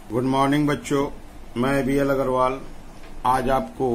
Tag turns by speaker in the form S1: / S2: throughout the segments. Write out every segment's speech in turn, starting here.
S1: Good morning बच्चों, मैं BL Agarwal आज आपको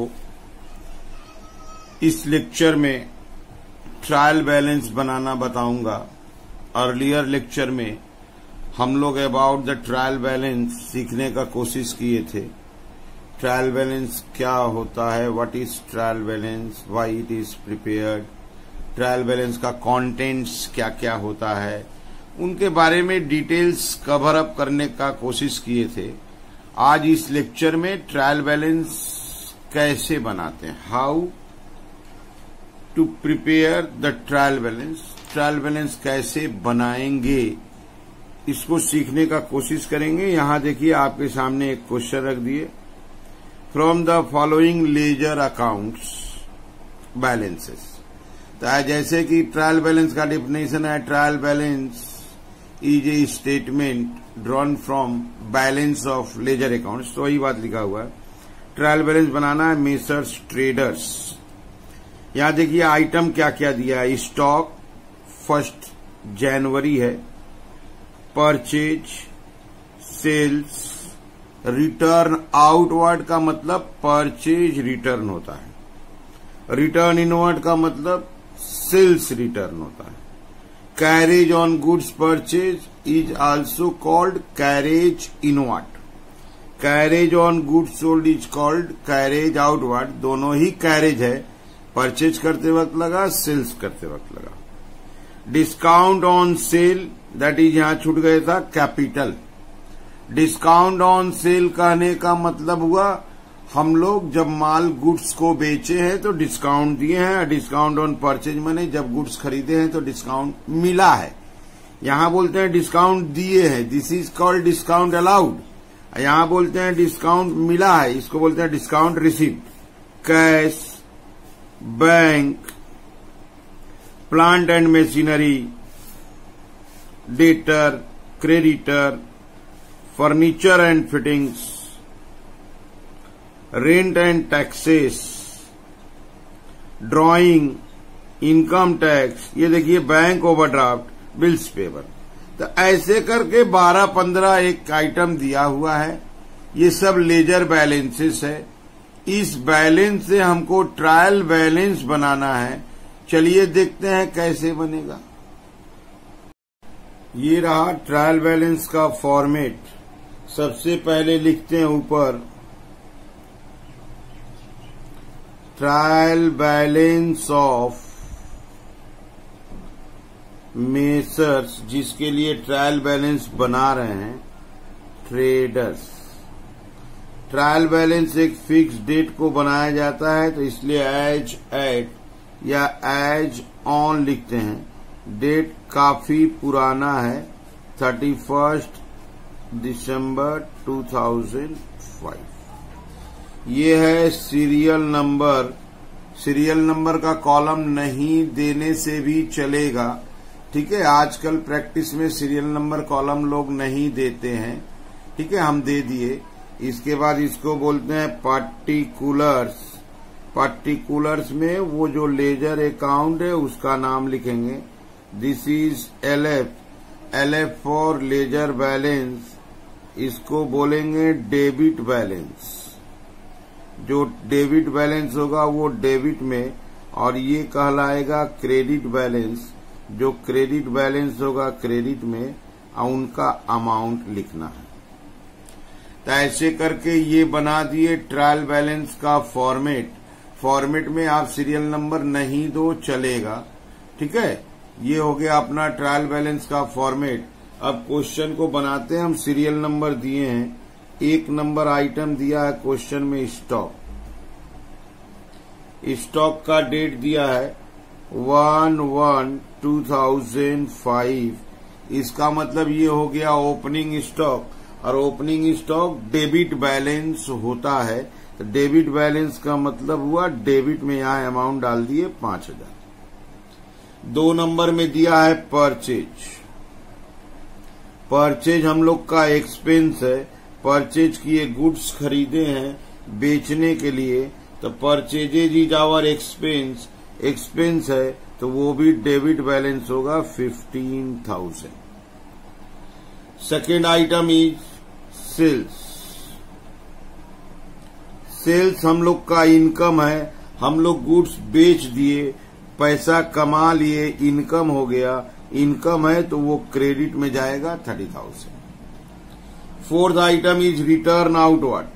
S1: इस लेक्चर में ट्रायल बैलेंस बनाना बताऊंगा। अर्लियर लेक्चर में हम लोग अबाउट द ट्रायल बैलेंस सीखने का कोशिश किए थे। ट्रायल बैलेंस क्या होता है, what is trial balance, why it is prepared, trial balance का कंटेंट्स क्या क्या होता है, उनके बारे में डिटेल्स कवर अप करने का कोशिश किए थे। आज इस लेक्चर में ट्रायल बैलेंस कैसे बनाते हैं, how to prepare the trial balance कैसे बनाएंगे, इसको सीखने का कोशिश करेंगे। यहां देखिए आपके सामने एक क्वेश्चन रख दिए, from the following ledger accounts balances. तो जैसे कि ट्रायल बैलेंस का डेफिनेशन है, trial balance is a statement drawn from balance of ledger accounts. तो वही बात लिखा हुआ है, ट्रायल बैलेंस बनाना है मेसर्स ट्रेडर्स। यहां देखिए आइटम क्या क्या दिया है, स्टॉक 1 जनवरी है, परचेज, सेल्स, रिटर्न आउटवर्ड का मतलब परचेज रिटर्न होता है, रिटर्न इनवर्ड का मतलब सेल्स रिटर्न होता है। Carriage on goods purchase is also called carriage inward, carriage on goods sold is called carriage outward. दोनों ही कैरेज है, परचेज करते वक्त लगा, सेल्स करते वक्त लगा। Discount on sale that is यहां छूट गया था कैपिटल। डिस्काउंट ऑन सेल कहने का मतलब हुआ हम लोग जब माल गुड्स को बेचे हैं तो डिस्काउंट दिए हैं। डिस्काउंट ऑन परचेज माने जब गुड्स खरीदे हैं तो डिस्काउंट मिला है। यहां बोलते हैं डिस्काउंट दिए हैं, this is called discount allowed. यहां बोलते हैं डिस्काउंट मिला है, इसको बोलते हैं discount received. Cash, bank, plant and machinery, debtor, creditor, furniture and fittings, rent and taxes, drawing, income tax, ये देखिए बैंक ओवरड्राफ्ट, बिल्स पेबल। तो ऐसे करके 12-15 एक आइटम दिया हुआ है, ये सब लेजर बैलेंसेस है। इस बैलेंस से हमको ट्रायल बैलेंस बनाना है। चलिए देखते हैं कैसे बनेगा। ये रहा ट्रायल बैलेंस का फॉर्मेट। सबसे पहले लिखते हैं ऊपर ट्रायल बैलेंस ऑफ मेसर्स, जिसके लिए ट्रायल बैलेंस बना रहे हैं, ट्रेडर्स। ट्रायल बैलेंस एक फिक्स डेट को बनाया जाता है, तो इसलिए एज एट या एज ऑन लिखते हैं। डेट काफी पुराना है, 31 दिसंबर 2005। ये है सीरियल नंबर। सीरियल नंबर का कॉलम नहीं देने से भी चलेगा, ठीक है। आजकल प्रैक्टिस में सीरियल नंबर कॉलम लोग नहीं देते हैं, ठीक है, हम दे दिए। इसके बाद इसको बोलते हैं पार्टिकुलर्स। पार्टिकुलर्स में वो जो लेजर अकाउंट है उसका नाम लिखेंगे। This is LF for ledger balance. इसको बोलेंगे डेबिट बैलेंस। जो डेबिट बैलेंस होगा वो डेबिट में, और ये कहलाएगा क्रेडिट बैलेंस। जो क्रेडिट बैलेंस होगा क्रेडिट में, और उनका अमाउंट लिखना है। तो ऐसे करके ये बना दिए ट्रायल बैलेंस का फॉर्मेट। फॉर्मेट में आप सीरियल नंबर नहीं दो चलेगा, ठीक है। ये हो गया अपना ट्रायल बैलेंस का फॉर्मेट। अब क्वेश्चन को बनाते हैं हम। सीरियल नंबर दिए हैं, 1 नंबर आइटम दिया है क्वेश्चन में स्टॉक। स्टॉक का डेट दिया है 1/1/2005। इसका मतलब ये हो गया ओपनिंग स्टॉक, और ओपनिंग स्टॉक डेबिट बैलेंस होता है। तो डेबिट बैलेंस का मतलब हुआ डेबिट में यहां अमाउंट डाल दिए 5000। 2 नंबर में दिया है परचेज। परचेज हम लोग का एक्सपेंस है, परचेज किए गुड्स खरीदे हैं बेचने के लिए, तो purchases is our expense. Expense है तो वो भी डेबिट बैलेंस होगा 15,000। Second item is sales. Sales हम लोग का इनकम है, हम लोग गुड्स बेच दिए, पैसा कमा लिए, इनकम हो गया, इनकम है तो वो क्रेडिट में जाएगा 30,000। Fourth item is return outward.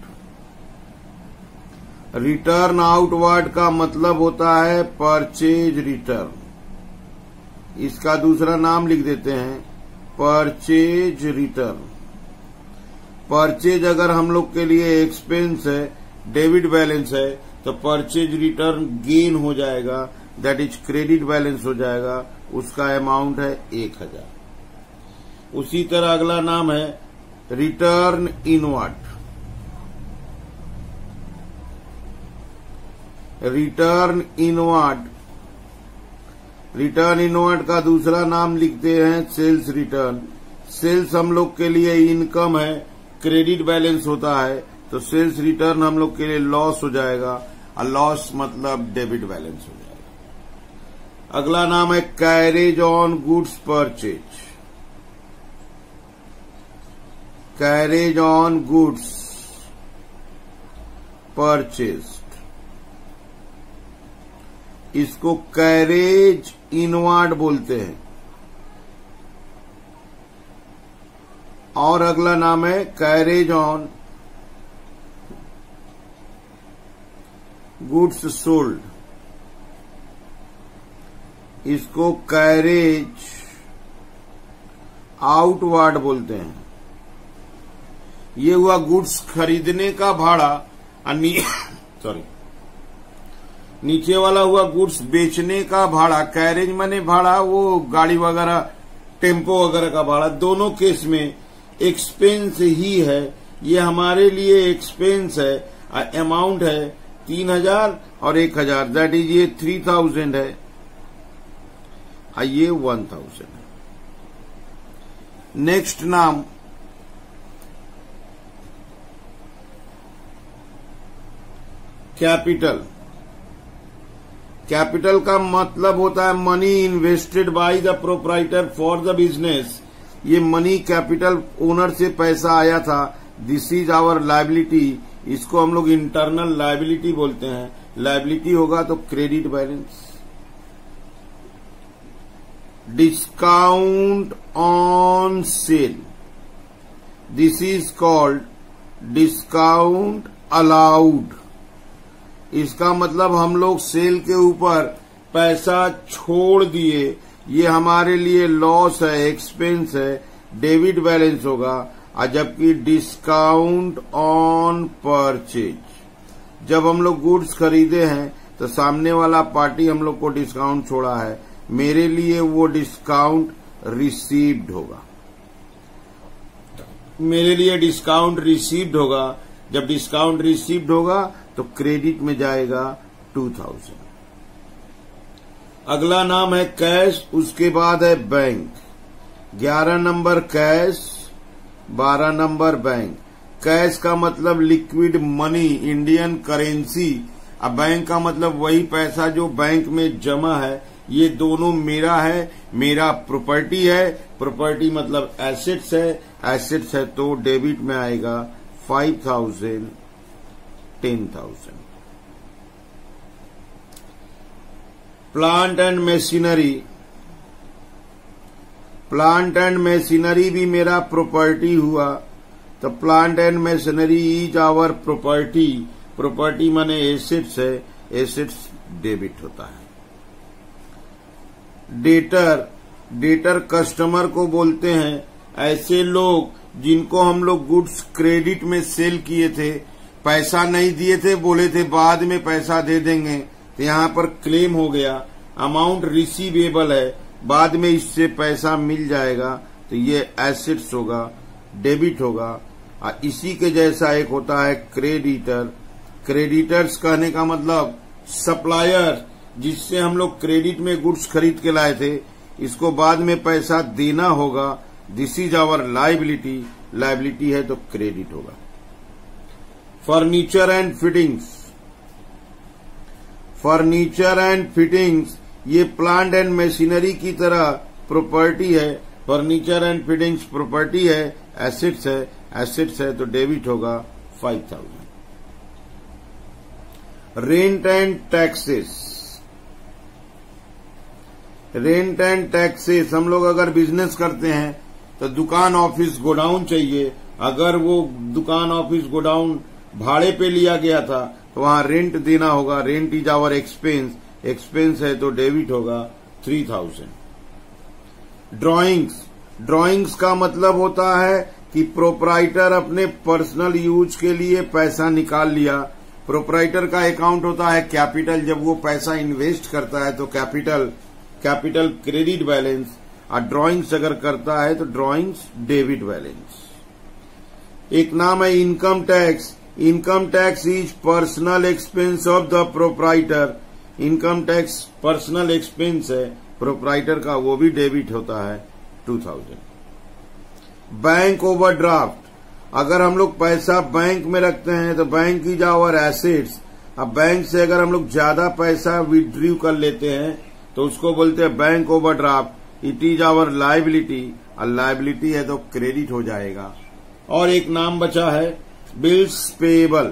S1: Return outward का मतलब होता है परचेज रिटर्न। इसका दूसरा नाम लिख देते हैं परचेज रिटर्न। परचेज अगर हम लोग के लिए एक्सपेंस है, डेबिट बैलेंस है, तो परचेज रिटर्न गेन हो जाएगा, दैट इज क्रेडिट बैलेंस हो जाएगा, उसका अमाउंट है 1,000। उसी तरह अगला नाम है return inward. Return inward, return inward का दूसरा नाम लिखते हैं सेल्स रिटर्न। सेल्स हम लोग के लिए इनकम है, क्रेडिट बैलेंस होता है, तो सेल्स रिटर्न हम लोग के लिए लॉस हो जाएगा, और लॉस मतलब डेबिट बैलेंस हो जाएगा। अगला नाम है carriage on goods purchase. Carriage on goods purchase, इसको कैरेज इनवर्ड बोलते हैं। और अगला नाम है कैरेज ऑन गुड्स सोल्ड, इसको कैरेज आउटवर्ड बोलते हैं। ये हुआ गुड्स खरीदने का भाड़ा, सॉरी, नीचे वाला हुआ गुड्स बेचने का भाड़ा। कैरेज माने भाड़ा, वो गाड़ी वगैरह, टेम्पो वगैरह का भाड़ा। दोनों केस में एक्सपेंस ही है, ये हमारे लिए एक्सपेंस है। अमाउंट है 3,000 और 1,000, दैट इज ये 3,000 है, ये 1,000 है। नेक्स्ट नाम कैपिटल। कैपिटल का मतलब होता है money invested by the proprietor for the business. ये मनी कैपिटल ओनर से पैसा आया था, दिस इज आवर लायबिलिटी। इसको हम लोग इंटरनल लायबिलिटी बोलते हैं। लायबिलिटी होगा तो credit balance. Discount on sale, this is called discount allowed. इसका मतलब हम लोग सेल के ऊपर पैसा छोड़ दिए, ये हमारे लिए लॉस है, एक्सपेंस है, डेबिट बैलेंस होगा। और जबकि डिस्काउंट ऑन परचेज, जब हम लोग गुड्स खरीदे हैं तो सामने वाला पार्टी हम लोग को डिस्काउंट छोड़ा है, मेरे लिए वो डिस्काउंट रिसीव्ड होगा। मेरे लिए डिस्काउंट रिसीव्ड होगा। जब डिस्काउंट रिसीव्ड होगा तो क्रेडिट में जाएगा 2,000। अगला नाम है कैश, उसके बाद है बैंक। 11 नंबर कैश, 12 नंबर बैंक। कैश का मतलब लिक्विड मनी, इंडियन करेंसी। अब बैंक का मतलब वही पैसा जो बैंक में जमा है। ये दोनों मेरा है, मेरा प्रॉपर्टी है। प्रॉपर्टी मतलब एसेट्स है, एसेट्स है तो डेबिट में आएगा 5,000, 10,000। Plant and machinery, plant and machinery भी मेरा प्रॉपर्टी हुआ, तो plant and machinery is our property. Property माने एसेट्स है, एसेट्स डेबिट होता है। डेटर, डेटर कस्टमर को बोलते हैं, ऐसे लोग जिनको हम लोग गुड्स क्रेडिट में सेल किए थे, पैसा नहीं दिए थे, बोले थे बाद में पैसा दे देंगे, तो यहाँ पर क्लेम हो गया। अमाउंट रिसीवेबल है, बाद में इससे पैसा मिल जाएगा, तो ये एसेट्स होगा, डेबिट होगा। और इसी के जैसा एक होता है क्रेडिटर। क्रेडिटर्स कहने का मतलब सप्लायर, जिससे हम लोग क्रेडिट में गुड्स खरीद के लाए थे, इसको बाद में पैसा देना होगा, this is our liability. Liability है तो क्रेडिट होगा। Furniture and fittings, furniture and fittings ये प्लांट एंड मशीनरी की तरह प्रॉपर्टी है। फर्नीचर एंड फिटिंग्स प्रॉपर्टी है, एसेट्स है, एसेट्स है तो डेबिट होगा 5,000। Rent and taxes. Rent and taxes, हम लोग अगर बिजनेस करते हैं तो दुकान ऑफिस गोडाउन चाहिए। अगर वो दुकान ऑफिस गोडाउन भाड़े पे लिया गया था तो वहां रेंट देना होगा। Rent is our expense, expense है तो डेबिट होगा 3000। ड्राइंग्स, ड्राइंग्स का मतलब होता है कि प्रोपराइटर अपने पर्सनल यूज के लिए पैसा निकाल लिया। प्रोपराइटर का अकाउंट होता है कैपिटल, जब वो पैसा इन्वेस्ट करता है तो कैपिटल क्रेडिट बैलेंस, और ड्राइंग्स अगर करता है तो ड्राइंग्स डेबिट बैलेंस। एक नाम है income tax. Income tax is personal expense of the proprietor. Income tax personal expense है प्रोपराइटर का, वो भी डेबिट होता है 2000। बैंक ओवरड्राफ्ट, अगर हम लोग पैसा बैंक में रखते हैं तो बैंक इज आवर एसेट्स। अब बैंक से अगर हम लोग ज्यादा पैसा विड्रॉ कर लेते हैं तो उसको बोलते हैं bank overdraft. It is our liability, और लायबिलिटी है तो क्रेडिट हो जाएगा। और एक नाम बचा है bills payable.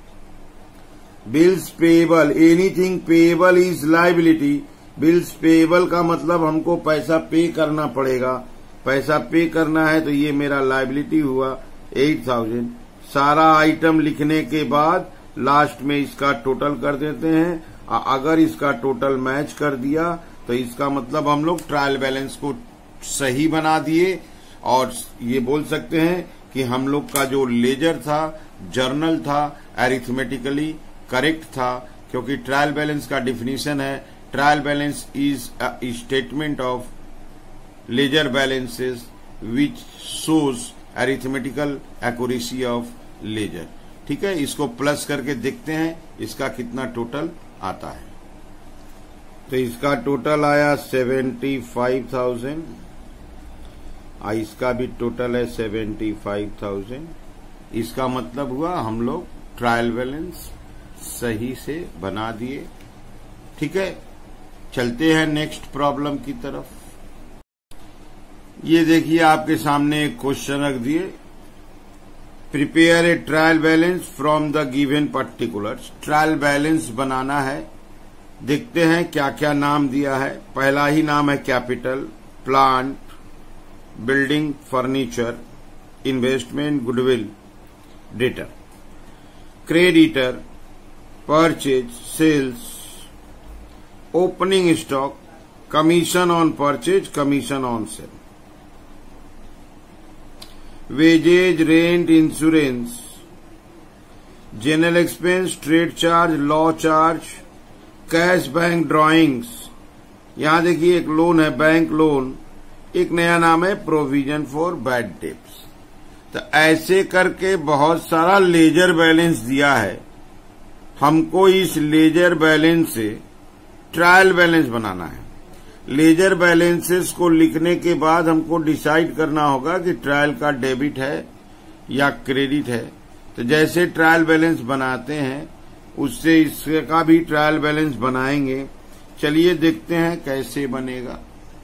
S1: Bills payable, anything payable is liability. Bills payable का मतलब हमको पैसा पे करना पड़ेगा। पैसा पे करना है तो ये मेरा लायबिलिटी हुआ 8000। सारा आइटम लिखने के बाद लास्ट में इसका टोटल कर देते हैं। अगर इसका टोटल मैच कर दिया तो इसका मतलब हम लोग ट्रायल बैलेंस को सही बना दिए। और ये बोल सकते हैं कि हम लोग का जो लेजर था, जर्नल था, अरिथमेटिकली करेक्ट था। क्योंकि ट्रायल बैलेंस का डिफिनीशन है, trial balance is a statement of ledger balances which shows arithmetical accuracy of ledger. ठीक है, इसको प्लस करके देखते हैं इसका कितना टोटल आता है। तो इसका टोटल आया 75,000, इसका भी टोटल है 75,000। इसका मतलब हुआ हम लोग ट्रायल बैलेंस सही से बना दिए। ठीक है, चलते हैं नेक्स्ट प्रॉब्लम की तरफ। ये देखिए आपके सामने एक क्वेश्चन रख दिए, prepare a trial balance from the given particulars. Trial balance बनाना है। देखते हैं क्या क्या नाम दिया है। पहला ही नाम है capital, plant, building, furniture, investment, goodwill, debtor, creditor, purchase, sales, opening stock, commission on purchase, commission on sale, wages, rent, insurance, general expense, trade charge, law charge, cash bank drawings. यहां देखिए एक लोन है bank loan, एक नया नाम है provision for bad debts. तो ऐसे करके बहुत सारा लेजर बैलेंस दिया है। हमको इस लेजर बैलेंस से ट्रायल बैलेंस बनाना है। लेजर बैलेंसेस को लिखने के बाद हमको डिसाइड करना होगा कि ट्रायल का डेबिट है या क्रेडिट है। तो जैसे ट्रायल बैलेंस बनाते हैं उससे इसका भी ट्रायल बैलेंस बनाएंगे। चलिए देखते हैं कैसे बनेगा।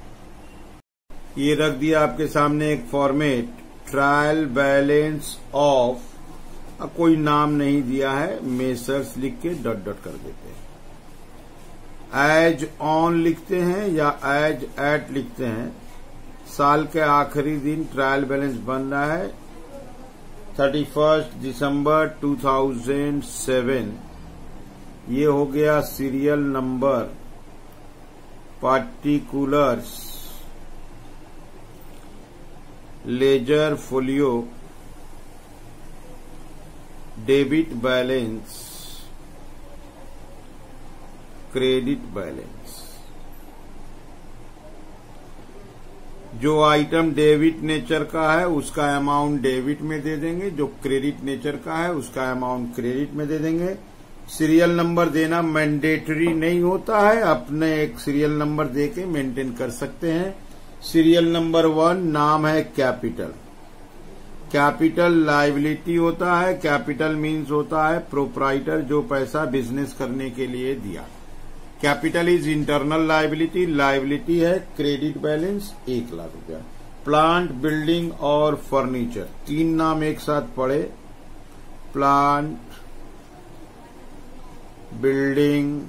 S1: ये रख दिया आपके सामने एक फॉर्मेट, ट्रायल बैलेंस ऑफ, कोई नाम नहीं दिया है, मेसर्स लिख के डॉट डॉट कर देते हैं। एज ऑन लिखते हैं या एज एट लिखते हैं। साल के आखिरी दिन ट्रायल बैलेंस बन रहा है 31 दिसंबर 2007। ये हो गया serial number, particulars, ledger folio, debit balance, credit balance. जो आइटम डेबिट नेचर का है उसका अमाउंट डेबिट में दे देंगे, जो क्रेडिट नेचर का है उसका अमाउंट क्रेडिट में दे देंगे। सीरियल नंबर देना मैंडेटरी नहीं होता है, अपने एक सीरियल नंबर देके मेंटेन कर सकते हैं। सीरियल नंबर 1 नाम है कैपिटल। कैपिटल लायबिलिटी होता है। कैपिटल मीन्स होता है प्रोपराइटर जो पैसा बिजनेस करने के लिए दिया। Capital is internal liability. Liability है क्रेडिट बैलेंस 1 लाख रुपया। प्लांट, बिल्डिंग और फर्नीचर, 3 नाम एक साथ पढ़े। प्लांट, बिल्डिंग,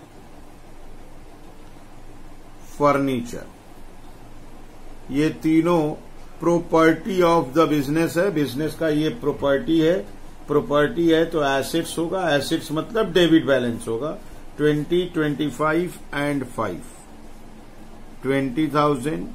S1: फर्नीचर, ये तीनों प्रॉपर्टी ऑफ द बिजनेस है। बिजनेस का ये प्रॉपर्टी है। प्रॉपर्टी है तो एसेट्स होगा। एसेट्स मतलब डेबिट बैलेंस होगा। 20, 25 एंड 5, 20,000,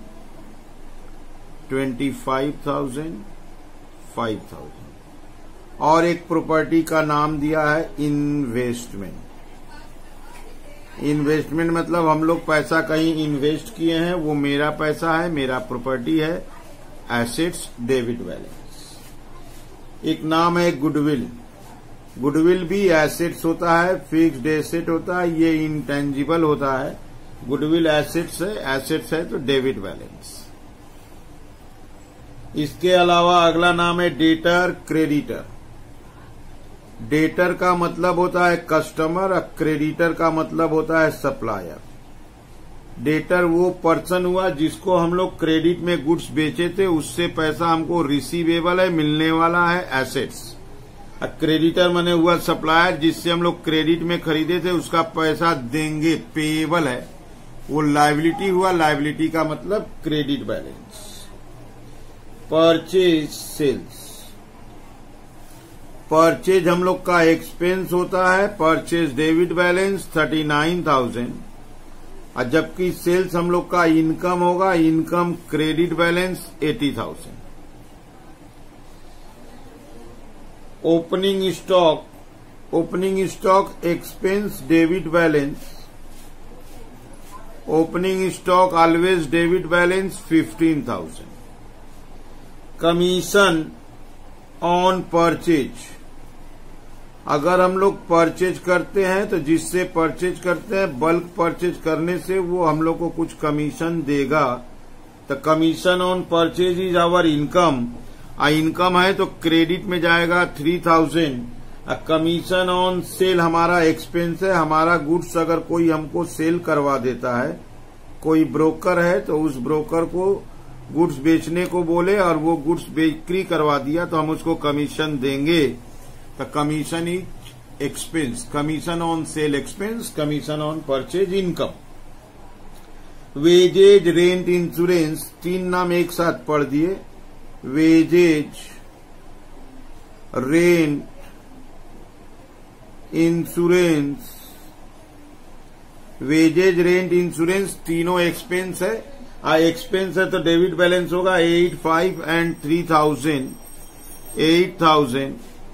S1: 25,000, 5,000। और एक प्रॉपर्टी का नाम दिया है इन्वेस्टमेंट। इन्वेस्टमेंट मतलब हम लोग पैसा कहीं इन्वेस्ट किए हैं, वो मेरा पैसा है, मेरा प्रॉपर्टी है। Assets, debit balance. एक नाम है गुडविल। गुडविल भी एसेट्स होता है, फिक्स्ड एसेट होता है, ये इंटेंजिबल होता है। गुडविल एसेट्स है तो डेबिट बैलेंस। इसके अलावा अगला नाम है डेटर, क्रेडिटर। डेटर का मतलब होता है कस्टमर और क्रेडिटर का मतलब होता है सप्लायर। डेटर वो पर्सन हुआ जिसको हम लोग क्रेडिट में गुड्स बेचे थे, उससे पैसा हमको रिसीवेबल है, मिलने वाला है, एसेट्स। और क्रेडिटर माने हुआ सप्लायर, जिससे हम लोग क्रेडिट में खरीदे थे, उसका पैसा देंगे, पेएबल है, वो लायबिलिटी हुआ। लायबिलिटी का मतलब credit balance. Purchase, sales. Purchase हम लोग का एक्सपेंस होता है। परचेज डेबिट बैलेंस 39,000, और जबकि सेल्स हम लोग का इनकम होगा। Income credit balance 80,000। Opening stock, opening stock expense debit balance. Opening stock always debit balance 15,000। Commission on purchase, अगर हम लोग परचेज करते हैं तो जिससे परचेज करते हैं, बल्क परचेज करने से वो हम लोग को कुछ कमीशन देगा। तो commission on purchase is our income. Income है तो क्रेडिट में जाएगा 3,000। कमीशन ऑन सेल हमारा एक्सपेंस है। हमारा गुड्स अगर कोई हमको सेल करवा देता है, कोई ब्रोकर है तो उस ब्रोकर को गुड्स बेचने को बोले और वो गुड्स बिक्री करवा दिया तो हम उसको कमीशन देंगे। तो commission is expense. Commission on sale expense, commission on purchase income. Wages, rent, insurance, तीन नाम एक साथ पढ़ दिए। Wages, rent, insurance. Wages, rent, insurance तीनों एक्सपेंस है। एक्सपेंस है तो डेबिट बैलेंस होगा 8, 5 एंड 3,000। 8,000,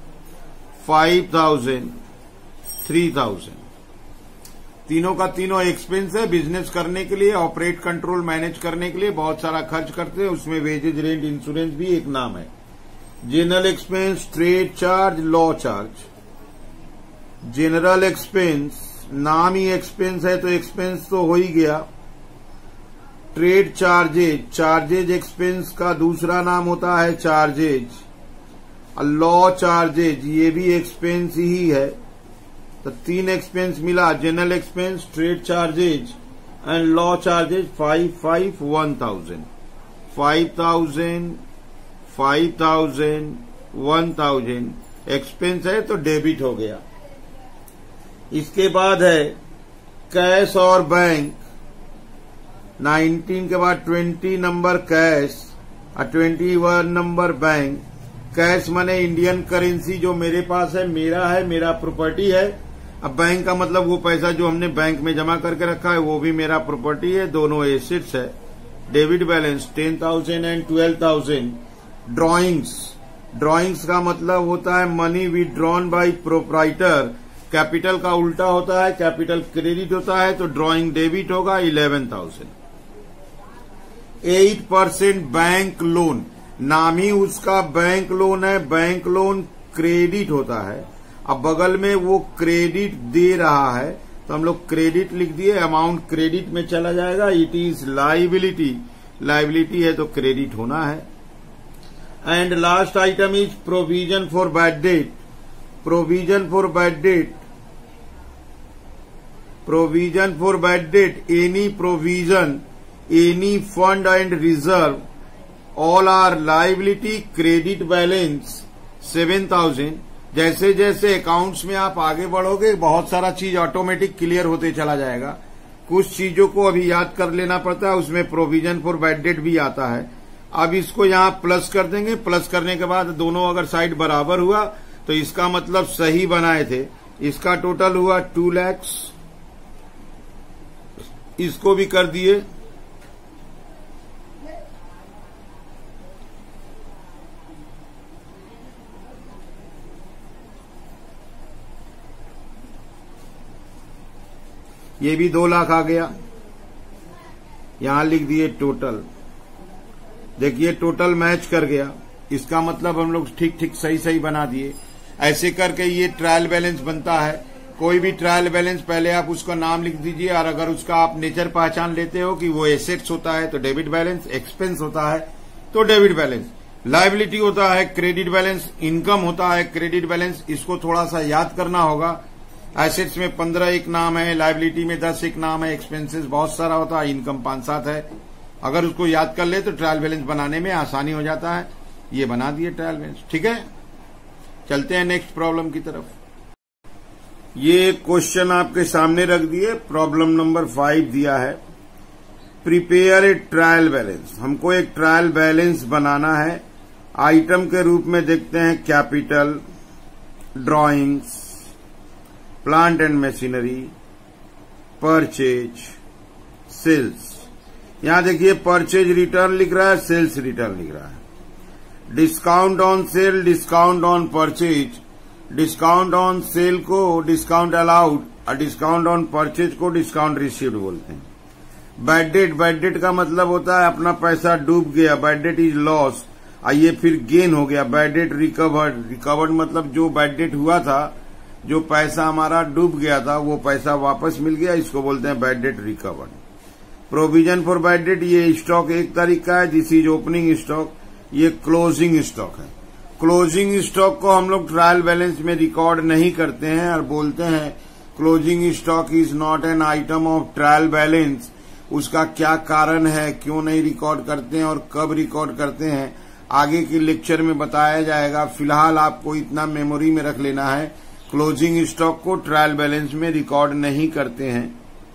S1: 5,000, 3,000। तीनों का तीनों एक्सपेंस है। बिजनेस करने के लिए, ऑपरेट, कंट्रोल, मैनेज करने के लिए बहुत सारा खर्च करते हैं, उसमें वेजेज, रेंट, इंश्योरेंस भी एक नाम है। General expense, trade charge, law charge. General expense नाम ही एक्सपेंस है तो एक्सपेंस तो हो ही गया। ट्रेड चार्जेज, चार्जेज एक्सपेंस का दूसरा नाम होता है चार्जेज। लॉ चार्जेज ये भी एक्सपेंस ही है। तो तीन एक्सपेंस मिला, general expense, trade charges and law charges. 5, 5, 1,000। 5,000, 5,000, 1,000 expense है तो डेबिट हो गया। इसके बाद है कैश और बैंक। 19 के बाद 20 नंबर कैश और 21 नंबर बैंक। कैश माने इंडियन करेंसी जो मेरे पास है, मेरा प्रॉपर्टी है। अब बैंक का मतलब वो पैसा जो हमने बैंक में जमा करके रखा है, वो भी मेरा प्रॉपर्टी है, दोनों एसेट्स है। Debit balance 10,000 and 12,000। Drawings, drawings का मतलब होता है money withdrawn by proprietor. Capital का उल्टा होता है, कैपिटल क्रेडिट होता है, तो ड्रॉइंग डेबिट होगा 11,000। 8% बैंक लोन, नाम ही उसका बैंक लोन है, बैंक लोन क्रेडिट होता है। अब बगल में वो क्रेडिट दे रहा है तो हम लोग क्रेडिट लिख दिए, अमाउंट क्रेडिट में चला जाएगा। इट इज लाइबिलिटी, लाइबिलिटी है तो क्रेडिट होना है। And last item is provision for bad debt. Provision for bad debt, provision for bad debt, any provision, any fund and reserve, all are liability, credit balance 7,000। जैसे जैसे accounts में आप आगे बढ़ोगे बहुत सारा चीज ऑटोमेटिक क्लियर होते चला जाएगा। कुछ चीजों को अभी याद कर लेना पड़ता है, उसमें प्रोविजन फॉर बैड डेट भी आता है। अब इसको यहां प्लस कर देंगे, प्लस करने के बाद दोनों अगर साइड बराबर हुआ तो इसका मतलब सही बनाए थे। इसका टोटल हुआ 2 लाख, इसको भी कर दिए। ये भी 2 लाख आ गया, यहां लिख दिए टोटल। देखिए टोटल मैच कर गया, इसका मतलब हम लोग ठीक ठीक सही सही बना दिए। ऐसे करके ये ट्रायल बैलेंस बनता है। कोई भी ट्रायल बैलेंस पहले आप उसका नाम लिख दीजिए, और अगर उसका आप नेचर पहचान लेते हो कि वो एसेट्स होता है तो डेबिट बैलेंस, एक्सपेंस होता है तो डेबिट बैलेंस, लायबिलिटी होता है क्रेडिट बैलेंस, इनकम होता है क्रेडिट बैलेंस। इसको थोड़ा सा याद करना होगा। एसेट्स में 15 एक नाम है, लायबिलिटी में 10 एक नाम है, एक्सपेंसेस बहुत सारा होता है, इनकम 5-7 है। अगर उसको याद कर ले तो ट्रायल बैलेंस बनाने में आसानी हो जाता है। ये बना दिए ट्रायल बैलेंस, ठीक है। चलते हैं नेक्स्ट प्रॉब्लम की तरफ। ये क्वेश्चन आपके सामने रख दिए, प्रॉब्लम नंबर 5 दिया है। Prepare a trial balance. हमको एक ट्रायल बैलेंस बनाना है। आइटम के रूप में देखते हैं capital, drawings, plant and machinery, purchase, sales. यहां देखिए परचेज रिटर्न लिख रहा है, सेल्स रिटर्न लिख रहा है। Discount on sale, discount on purchase. Discount on sale को डिस्काउंट अलाउड और डिस्काउंट ऑन परचेज को डिस्काउंट रिसीव्ड बोलते हैं। बैड डेट, बैड डेट का मतलब होता है अपना पैसा डूब गया, बैड डेट इज लॉस। ये फिर गेन हो गया, बैड डेट रिकवर्ड। रिकवर्ड मतलब जो बैड डेट हुआ था, जो पैसा हमारा डूब गया था वो पैसा वापस मिल गया, इसको बोलते हैं bad debt recovered. Provision for bad debt, ये स्टॉक एक तारीख का है, दिस इज ओपनिंग स्टॉक, ये क्लोजिंग स्टॉक है। क्लोजिंग स्टॉक को हम लोग ट्रायल बैलेंस में रिकॉर्ड नहीं करते हैं और बोलते हैं closing stock is not an item of trial balance. उसका क्या कारण है, क्यों नहीं रिकॉर्ड करते हैं और कब रिकॉर्ड करते हैं, आगे के लेक्चर में बताया जाएगा। फिलहाल आपको इतना मेमोरी में रख लेना है, क्लोजिंग स्टॉक को ट्रायल बैलेंस में रिकॉर्ड नहीं करते हैं।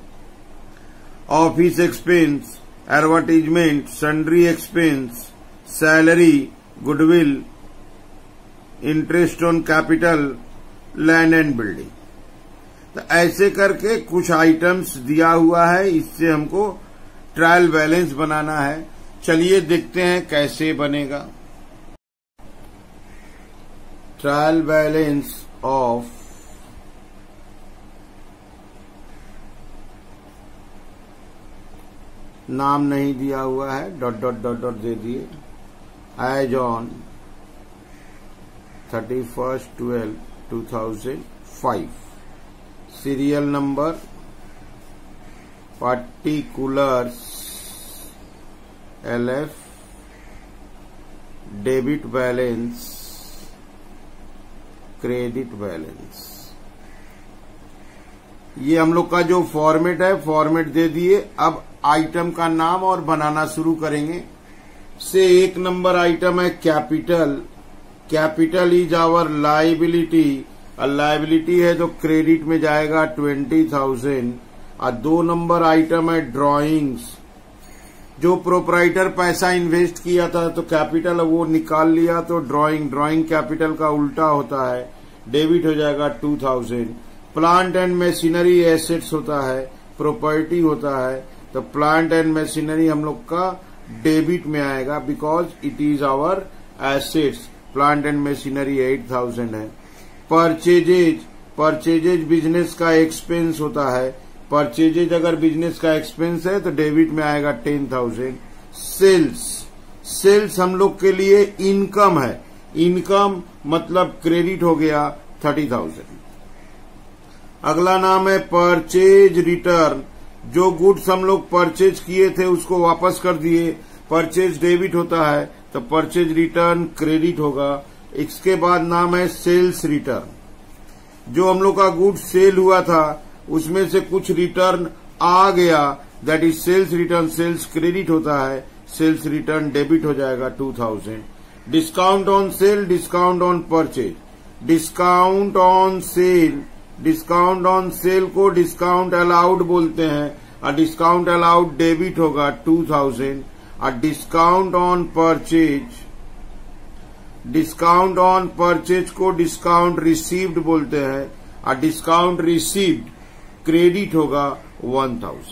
S1: Office expense, advertisement, sundry expense, salary, goodwill, interest on capital, land and building. तो ऐसे करके कुछ आइटम्स दिया हुआ है, इससे हमको ट्रायल बैलेंस बनाना है। चलिए देखते हैं कैसे बनेगा। ट्रायल बैलेंस ऑफ नाम नहीं दिया हुआ है, डॉट डॉट डॉट डॉट दे दिए। As on 31/12/2005, serial number, particulars, LF, debit balance, credit balance. ये हम लोग का जो फॉर्मेट है, फॉर्मेट दे दिए। अब आइटम का नाम और बनाना शुरू करेंगे। से 1 नंबर आइटम है capital. Capital is our liability, और लायबिलिटी है तो क्रेडिट में जाएगा 20,000। और 2 नंबर आइटम है ड्राइंग्स। जो प्रोपराइटर पैसा इन्वेस्ट किया था तो कैपिटल वो निकाल लिया तो ड्राइंग, ड्राइंग कैपिटल का उल्टा होता है, डेबिट हो जाएगा 2000। प्लांट एंड मशीनरी एसेट्स होता है, प्रॉपर्टी होता है, तो प्लांट एंड मशीनरी हम लोग का डेबिट में आएगा because it is our assets. Plant and machinery 8000 है। परचेजेज, परचेजेज बिजनेस का एक्सपेंस होता है, परचेजेज अगर बिजनेस का एक्सपेंस है तो डेबिट में आएगा 10,000। सेल्स, सेल्स हम लोग के लिए इनकम है, इनकम मतलब क्रेडिट हो गया 30,000। अगला नाम है परचेज रिटर्न। जो गुड्स हम लोग परचेज किए थे उसको वापस कर दिए, परचेज डेबिट होता है तो परचेज रिटर्न क्रेडिट होगा। इसके बाद नाम है सेल्स रिटर्न। जो हम लोग का गुड्स सेल हुआ था उसमें से कुछ रिटर्न आ गया, that is sales return, sales credit होता है, सेल्स रिटर्न डेबिट हो जाएगा 2000। Discount on sale, discount on purchase. Discount on sale, discount on sale को डिस्काउंट अलाउड बोलते हैं, और डिस्काउंट अलाउड डेबिट होगा 2000, और discount on purchase, discount on purchase को डिस्काउंट रिसीव्ड बोलते हैं, और डिस्काउंट रिसीव्ड क्रेडिट होगा 1000।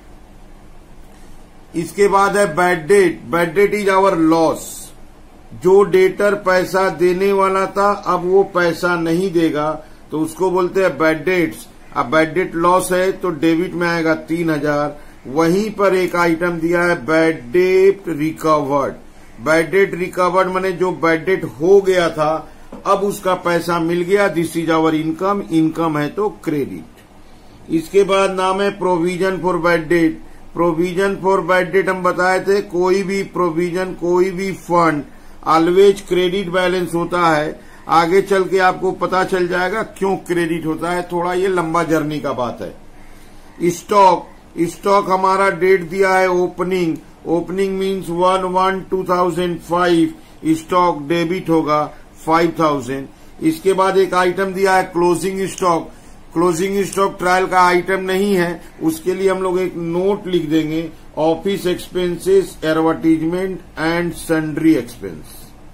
S1: इसके बाद है bad debt. Bad debt is our loss. जो डेटर पैसा देने वाला था अब वो पैसा नहीं देगा तो उसको बोलते हैं बैड डेट्स। अब बैड डेट लॉस है तो डेबिट में आएगा 3000। वहीं पर एक आइटम दिया है bad debt recovered. Bad debt recovered माने जो बैड डेट हो गया था अब उसका पैसा मिल गया, this is our income. Income है तो क्रेडिट। इसके बाद नाम है provision for bad debt. Provision for bad debt हम बताए थे, कोई भी प्रोविजन, कोई भी फंड ऑलवेज क्रेडिट बैलेंस होता है। आगे चल के आपको पता चल जाएगा क्यों क्रेडिट होता है, थोड़ा ये लंबा जर्नी का बात है। स्टॉक, स्टॉक हमारा डेट दिया है opening. Opening means 1/1/2005। Stock debit होगा 5000। इसके बाद एक आइटम दिया है closing stock. Closing stock trial का आइटम नहीं है, उसके लिए हम लोग एक नोट लिख देंगे, office expenses, advertisement and sundry expense.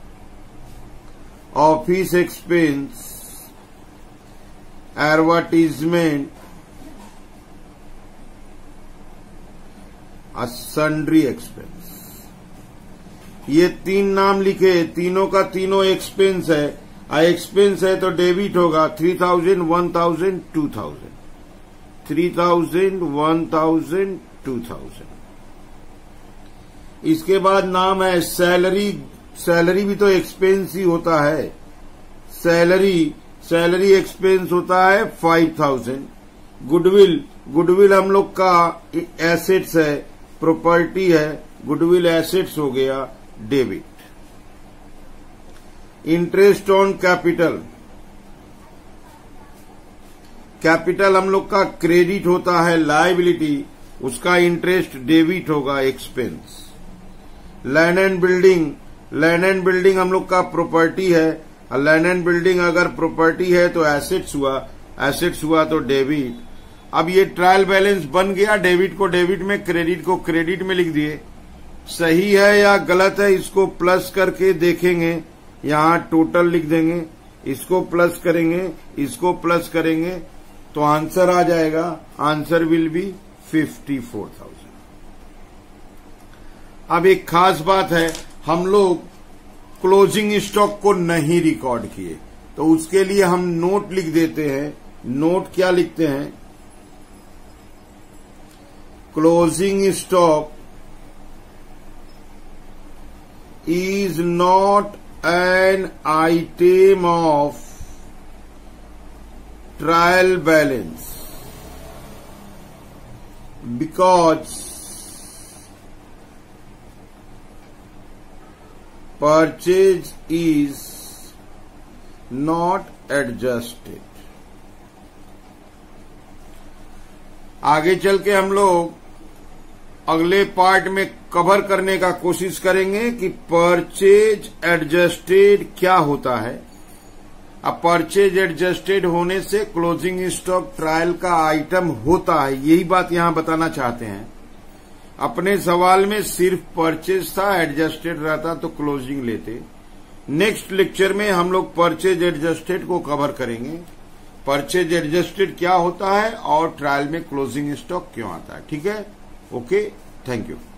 S1: Office expense, advertisement, sundry expense. ये तीन नाम लिखे, तीनों का तीनों एक्सपेंस है। एक्सपेंस है तो डेबिट होगा 3000, 1000, 2000। 3000, 1000, 2000। इसके बाद नाम है सैलरी। सैलरी भी तो एक्सपेंस ही होता है। सैलरी एक्सपेंस होता है 5000। गुडविल, गुडविल हम लोग का एसेट्स है, प्रॉपर्टी है, गुडविल एसेट्स हो गया debit. Interest on capital, capital हम लोग का क्रेडिट होता है, लायबिलिटी, उसका इंटरेस्ट डेबिट होगा expense. Land and building, land and building हम लोग का प्रॉपर्टी है, और लैंड एंड बिल्डिंग अगर प्रॉपर्टी है तो एसेट्स हुआ, एसेट्स हुआ तो डेबिट। अब ये ट्रायल बैलेंस बन गया, डेबिट को डेबिट में, क्रेडिट को क्रेडिट में लिख दिए। सही है या गलत है इसको प्लस करके देखेंगे। यहां टोटल लिख देंगे, इसको प्लस करेंगे, इसको प्लस करेंगे तो आंसर आ जाएगा। Answer will be 54,000। अब एक खास बात है, हम लोग क्लोजिंग स्टॉक को नहीं रिकॉर्ड किए तो उसके लिए हम नोट लिख देते हैं। नोट क्या लिखते हैं? Closing stock is not an item of trial balance because purchase is not adjusted। आगे चल के हम लोग अगले पार्ट में कवर करने का कोशिश करेंगे कि परचेज एडजस्टेड क्या होता है। अब परचेज एडजस्टेड होने से क्लोजिंग स्टॉक ट्रायल का आइटम होता है, यही बात यहां बताना चाहते हैं। अपने सवाल में सिर्फ परचेज था, एडजस्टेड रहता तो क्लोजिंग लेते। नेक्स्ट लेक्चर में हम लोग परचेज एडजस्टेड को कवर करेंगे। परचेज एडजस्टेड क्या होता है और ट्रायल में क्लोजिंग स्टॉक क्यों आता है। ठीक है, ओके, थैंक यू।